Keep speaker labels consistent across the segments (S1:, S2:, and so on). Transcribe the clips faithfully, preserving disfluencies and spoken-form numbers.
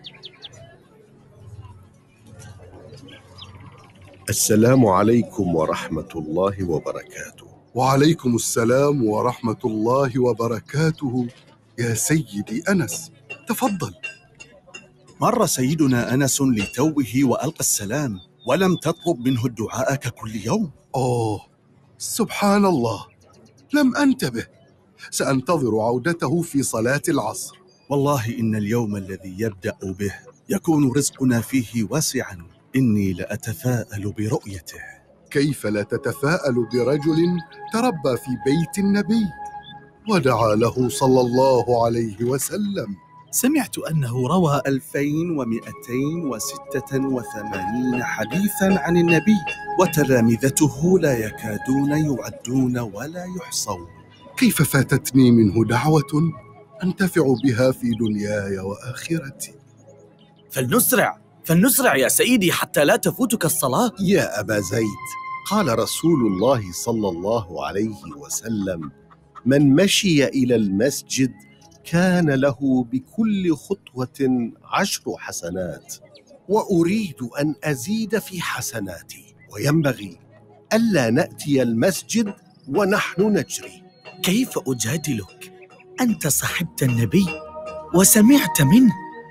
S1: السلام عليكم ورحمة الله وبركاته.
S2: وعليكم السلام ورحمة الله وبركاته يا سيدي أنس، تفضل.
S3: مر سيدنا أنس لتوه وألقى السلام ولم تطلب منه الدعاء ككل يوم.
S2: أوه، سبحان الله، لم أنتبه. سأنتظر عودته في صلاة العصر.
S3: والله إن اليوم الذي يبدأ به يكون رزقنا فيه واسعا. إني لأتفاءل برؤيته.
S2: كيف لا تتفاءل برجل تربى في بيت النبي ودعا له صلى الله عليه وسلم؟
S3: سمعت أنه روى ألفين ومئتين وستة وثمانين حديثاً عن النبي، وتلامذته لا يكادون يعدون ولا يحصون.
S2: كيف فاتتني منه دعوة أنتفع بها في دنياي وآخرتي؟
S4: فلنسرع فلنسرع يا سيدي حتى لا تفوتك الصلاة.
S1: يا أبا زيد، قال رسول الله صلى الله عليه وسلم: من مشي إلى المسجد كان له بكل خطوة عشر حسنات، وأريد أن أزيد في حسناتي، وينبغي ألا نأتي المسجد ونحن نجري.
S4: كيف أجادلك؟ أنت صحبت النبي وسمعت منه.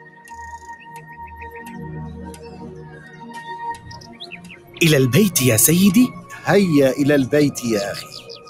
S4: إلى البيت يا سيدي.
S1: هيا إلى البيت يا أخي.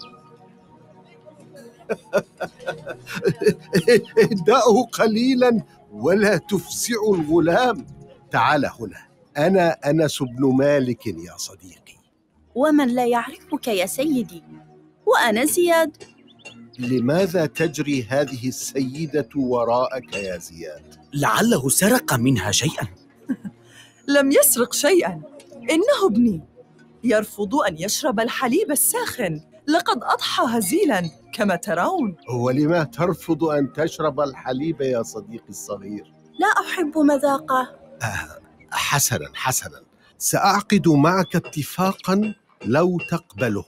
S1: اهدأوا قليلا ولا تفزعوا الغلام. تعال هنا، أنا أنس بن مالك يا صديقي.
S5: ومن لا يعرفك يا سيدي؟ وأنا زياد.
S1: لماذا تجري هذه السيدة وراءك يا زياد؟
S4: لعله سرق منها شيئا.
S6: لم يسرق شيئا، إنه ابني يرفض أن يشرب الحليب الساخن، لقد أضحى هزيلا كما ترون.
S1: ولما ترفض أن تشرب الحليب يا صديقي الصغير؟
S5: لا أحب مذاقه.
S1: آه حسنا حسنا، سأعقد معك اتفاقا لو تقبله.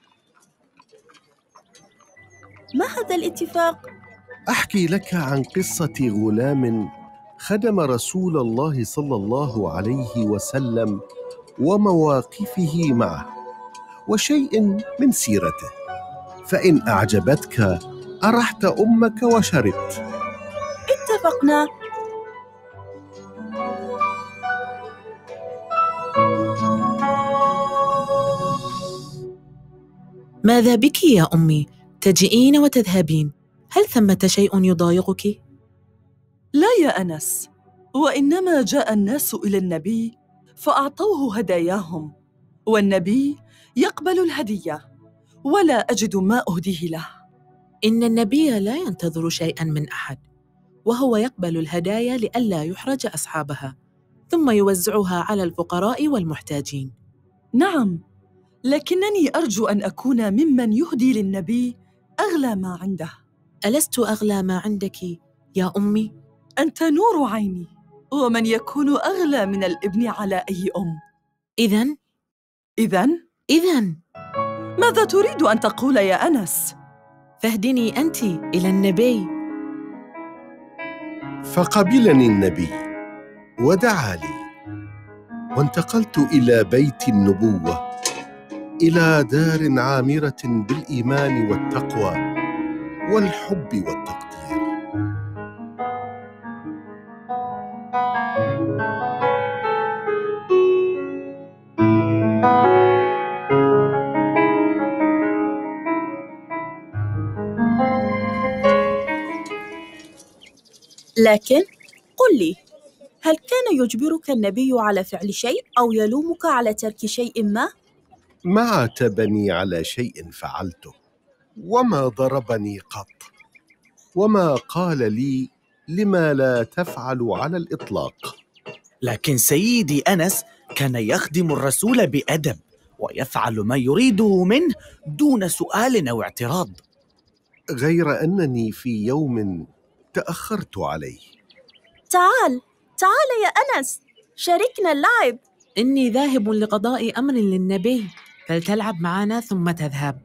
S5: ما هذا الاتفاق؟
S1: أحكي لك عن قصة غلام خدم رسول الله صلى الله عليه وسلم ومواقفه معه وشيء من سيرته، فإن أعجبتك أرحت أمك وشربت.
S5: اتفقنا.
S7: ماذا بك يا أمي؟ تجئين وتذهبين، هل ثمة شيء يضايقك؟
S6: لا يا أنس، وإنما جاء الناس إلى النبي فأعطوه هداياهم، والنبي يقبل الهدية ولا أجد ما أهديه له.
S7: إن النبي لا ينتظر شيئاً من أحد، وهو يقبل الهدايا لئلا يحرج أصحابها، ثم يوزعها على الفقراء والمحتاجين.
S6: نعم، لكنني أرجو أن أكون ممن يهدي للنبي أغلى ما عنده.
S7: ألست أغلى ما عندك يا أمي؟
S6: أنت نور عيني، ومن يكون أغلى من الابن على أي أم؟
S7: إذن؟
S6: إذن؟
S7: إذن؟
S6: ماذا تريد أن تقول يا أنس؟
S7: فاهدني أنت إلى النبي.
S1: فقبلني النبي ودعا لي، وانتقلت إلى بيت النبوة، إلى دار عامرة بالإيمان والتقوى والحب والتقدير.
S5: لكن قل لي، هل كان يجبرك النبي على فعل شيء أو يلومك على ترك شيء ما؟
S1: ما عاتبني على شيء فعلته، وما ضربني قط، وما قال لي لما لا تفعل على الإطلاق.
S4: لكن سيدي أنس كان يخدم الرسول بأدب ويفعل ما يريده منه دون سؤال أو اعتراض،
S1: غير أنني في يوم تأخرت عليه.
S5: تعال تعال يا أنس، شاركنا اللعب.
S7: إني ذاهب لقضاء أمر للنبي، فلتلعب معنا ثم تذهب.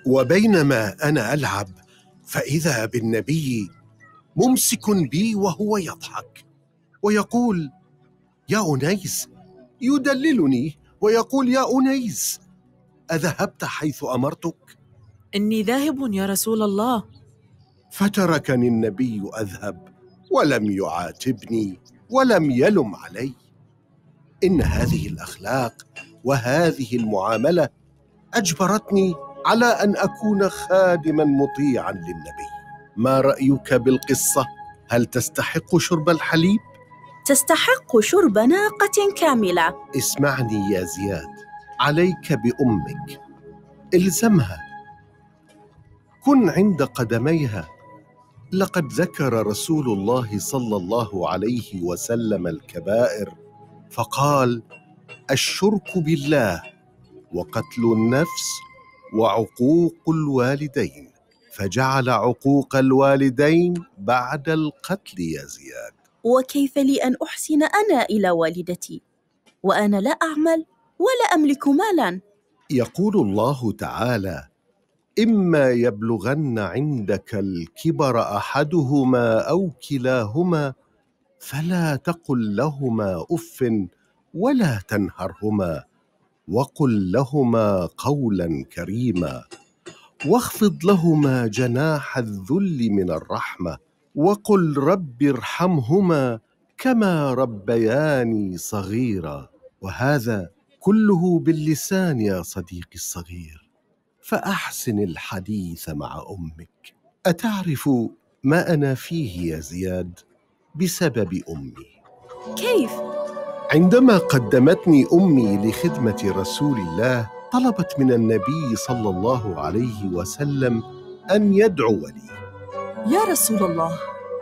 S1: وبينما أنا ألعب فإذا بالنبي ممسك بي وهو يضحك ويقول: يا أنيس، يدللني ويقول: يا أنيس، أذهبت حيث أمرتك؟
S7: إني ذاهب يا رسول الله.
S1: فتركني النبي أذهب ولم يعاتبني ولم يلم علي. إن هذه الأخلاق وهذه المعاملة أجبرتني على أن أكون خادماً مطيعاً للنبي. ما رأيك بالقصة؟ هل تستحق شرب الحليب؟
S5: تستحق شرب ناقة كاملة.
S1: اسمعني يا زياد، عليك بأمك، إلزمها، كن عند قدميها. لقد ذكر رسول الله صلى الله عليه وسلم الكبائر فقال: الشرك بالله وقتل النفس وعقوق الوالدين، فجعل عقوق الوالدين بعد القتل يا زياد.
S5: وكيف لي أن أحسن أنا إلى والدتي وأنا لا أعمل ولا أملك مالاً؟
S1: يقول الله تعالى: إما يبلغن عندك الكبر أحدهما أو كلاهما فلا تقل لهما أف ولا تنهرهما وقل لهما قولا كريما واخفض لهما جناح الذل من الرحمة وقل رب ارحمهما كما ربياني صغيرا. وهذا كله باللسان يا صديقي الصغير، فأحسن الحديث مع أمك. أتعرف ما أنا فيه يا زياد بسبب أمي؟
S5: كيف؟
S1: عندما قدمتني أمي لخدمة رسول الله طلبت من النبي صلى الله عليه وسلم أن يدعو لي.
S6: يا رسول الله،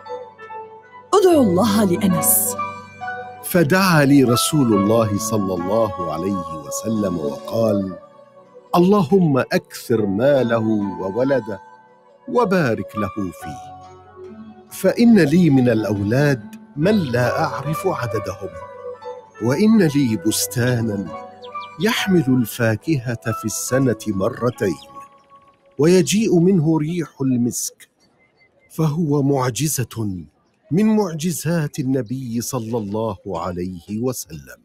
S6: ادعو الله لأنس.
S1: فدعا لي رسول الله صلى الله عليه وسلم وقال: اللهم أكثر ماله وولده وبارك له فيه، فإن لي من الأولاد من لا أعرف عددهم، وإن لي بستاناً يحمل الفاكهة في السنة مرتين ويجيء منه ريح المسك، فهو معجزة من معجزات النبي صلى الله عليه وسلم.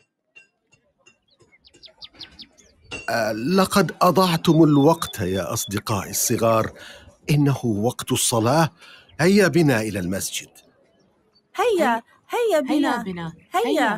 S1: لقد أضعتم الوقت يا أصدقائي الصغار، إنه وقت الصلاة. هيا بنا إلى المسجد.
S5: هيا هيا بنا
S7: هيا بنا
S5: هيا.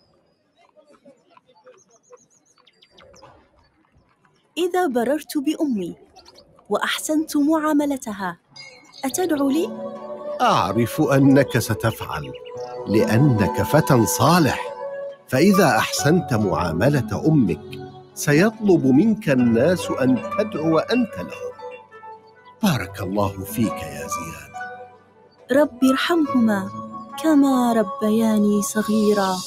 S5: إذا بررت بأمي وأحسنت معاملتها أتدعو لي؟
S1: أعرف أنك ستفعل لأنك فتى صالح، فإذا أحسنت معاملة أمك سيطلب منك الناس أن تدعو أنت لهم. بارك الله فيك يا زياد.
S5: رب ارحمهما كما ربياني صغيرا.